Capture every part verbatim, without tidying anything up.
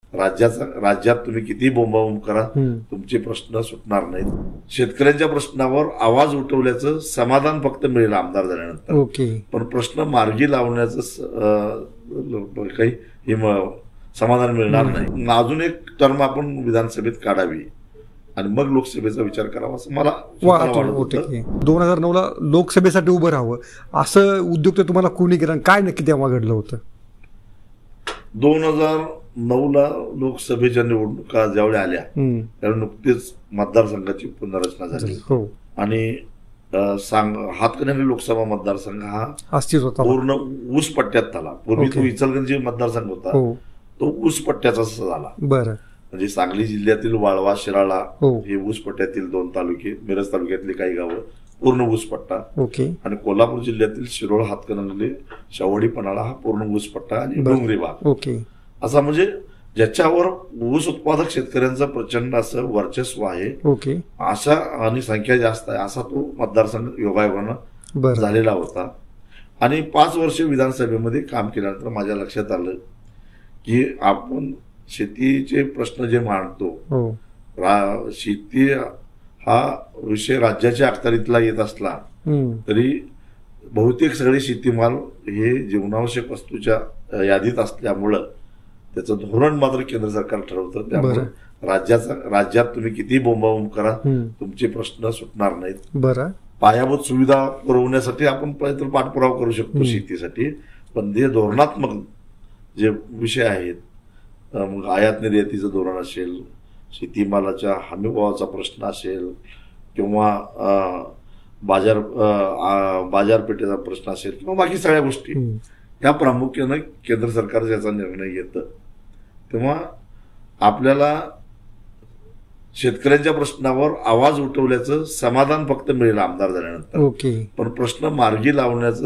राज्याचा राज्यात तुम्ही किती बोंबाबोंब करा तुमचे प्रश्न सुटणार नाहीत. शेतकऱ्यांच्या प्रश्नावर आवाज उठवल्याचं समाधान फक्त मिळेल आमदार झाल्यानंतर. ओके. पण प्रश्न मार्गी लावण्याचं काही समाधान मिळणार नाही. अजून एक टर्म आपण विधानसभेत काढावी आणि मग लोकसभेचा विचार करावा असं मला वाटतं. दोन हजार नऊ ला लोकसभेसाठी उभं राहावं असं उद्योग तर तुम्हाला कोणी केलं, काय नक्की तेव्हा घडलं होतं? दोन हजार नऊ ला लोकसभेच्या निवडणुका ज्यावेळी आल्या त्यावेळी नुकतीच मतदारसंघाची पुनर्रचना झाली आणि सांग हातकणंगले लोकसभा मतदारसंघ हा अस्तित्वात पूर्ण ऊस पट्ट्यात झाला. पूर्वी तो इचलकरंजी मतदारसंघ होता तो ऊस पट्ट्याचा झाला. बरं. म्हणजे सांगली जिल्ह्यातील वाळवा, शिराळा हे ऊस पट्ट्यातील दोन तालुके, मिरज तालुक्यातली काही गावं पूर्ण ऊस पट्टा. ओके. आणि कोल्हापूर जिल्ह्यातील शिरोळ, हातकणंगले, शावडी, पन्हाळा हा पूर्ण ऊस पट्टा आणि डोंगरी भाग. ओके. असा म्हणजे ज्याच्यावर ऊस उत्पादक शेतकऱ्यांचं प्रचंड असं वर्चस्व आहे. ओके. अशा आणि संख्या जास्त आहे असा तो मतदारसंघ योगायोगानं झालेला होता. आणि पाच वर्ष विधानसभेमध्ये काम केल्यानंतर माझ्या लक्षात आलं की आपण शेतीचे प्रश्न जे मांडतो, शेती हा विषय राज्याच्या अखत्यारीतला येत असला तरी बहुतेक सगळे शेतीमाल हे जीवनावश्यक वस्तूच्या यादीत असल्यामुळं त्याचं धोरण मात्र केंद्र सरकार ठरवतं. त्यामुळे राज्याचा राज्यात तुम्ही किती बोंबाबोंब करा तुमचे प्रश्न सुटणार नाहीत. बरं. पायाभूत सुविधा पुरवण्यासाठी आपण प्रयत्न पाठपुरावा करू शकतो शेतीसाठी, पण जे धोरणात्मक जे विषय आहेत, मग आयात निर्यातीचं धोरण असेल, शेतीमालाच्या हमीभावाचा प्रश्न असेल किंवा बाजार बाजारपेठेचा प्रश्न असेल किंवा बाकी सगळ्या गोष्टी या प्रामुख्यानं केंद्र सरकार ज्याचा निर्णय घेतं तेव्हा आपल्याला शेतकऱ्यांच्या प्रश्नावर आवाज उठवल्याचं समाधान फक्त मिळेल आमदार झाल्यानंतर. ओके. पण प्रश्न मार्गी लावण्याचं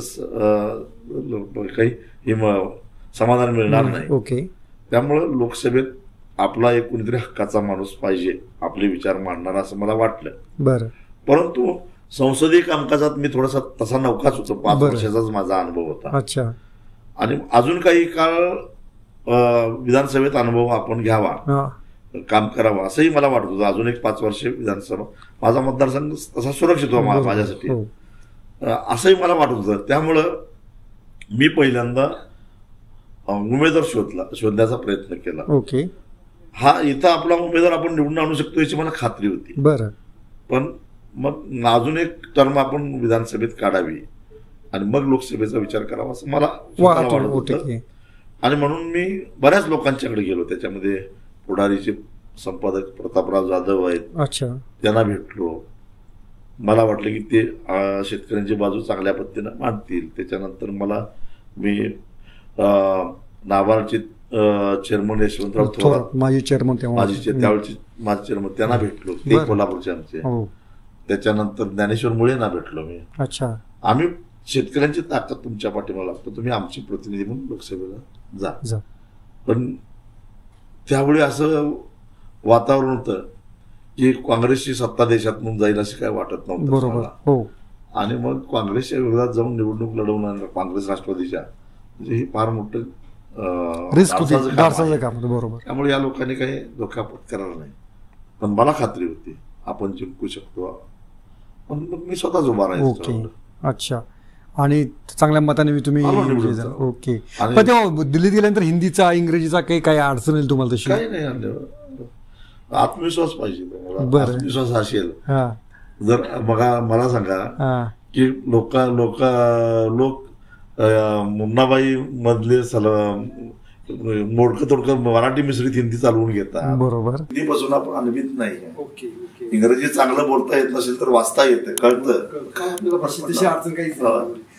काही समाधान मिळणार नाही. ओके. त्यामुळं लोकसभेत आपला एक कुणीतरी हक्काचा माणूस पाहिजे आपले विचार मांडणारा असं मला वाटलं. बरं. परंतु संसदीय कामकाजात मी थोडासा तसा नौकाच होतो. पाच वर्षाचाच माझा अनुभव होता. अच्छा. आणि अजून काही काळ विधानसभेत अनुभव आपण घ्यावा, काम करावं असंही मला वाटत होतं. अजून एक पाच वर्ष विधानसभा माझा मतदारसंघ तसा सुरक्षित होता माझ्यासाठी असंही मला वाटत होतं. त्यामुळं मी पहिल्यांदा उमेदवार शोधला शोधण्याचा प्रयत्न केला. ओके. हा इथं आपला उमेदवार आपण निवडून आणू शकतो याची मला खात्री होती. बरं. पण मग अजून एक टर्म आपण विधानसभेत काढावी आणि मग लोकसभेचा विचार करावा असं मला वाटत होतं. आणि म्हणून मी बऱ्याच लोकांच्याकडे गेलो. त्याच्यामध्ये पुढारीचे संपादक प्रतापराव जाधव आहेत. अच्छा. त्यांना भेटलो. मला वाटलं की ते शेतकऱ्यांची बाजू चांगल्या पद्धतीनं मांडतील. त्याच्यानंतर मला मी नाबार्डचे चेअरमन यशवंतराव थोरात, माजी चेअरमन माजी त्यावेळेचे माजी चेअरमन त्यांना भेटलो. ते कोल्हापूरचे आमचे. त्याच्यानंतर ज्ञानेश्वर मुळेंना भेटलो मी. अच्छा. आम्ही शेतकऱ्यांची ताकद तुमच्या पाठीमागे लागतो, तुम्ही आमची प्रतिनिधी म्हणून लोकसभेला जा. पण त्यावेळी असं वातावरण होतं की काँग्रेसची सत्ता देशातून जाईल अशी काय वाटत नव्हतं. बरोबर. आणि मग काँग्रेसच्या विरोधात जाऊन निवडणूक लढवणार काँग्रेस राष्ट्रवादीच्या म्हणजे हे फार मोठं बरोबर. त्यामुळे या लोकांनी काही धोका पत्करला नाही. पण मला खात्री होती आपण जिंकू शकतो. पण मग मी स्वतःच उभा राहायचो. अच्छा. आणि चांगल्या मताने तुम्ही. ओके. पण तेव्हा दिल्लीत गेल्यानंतर हिंदीचा इंग्रजीचा काही काही अडचण येईल तुम्हाला तशी? काही नाही. आत्मविश्वास पाहिजे तुम्हाला. आत्मविश्वास असेल जर मग मला सांगा की लोक लोक लोक मुन्नाबाई मधले मोडकं तोडकं मराठी मिश्रित हिंदी चालवून घेतात. बरोबर. हिंदीपासून आपण अनभित नाही. इंग्रजी चांगलं बोलता येत नसेल तर वाचता येतं, कळतं. काय आपल्याला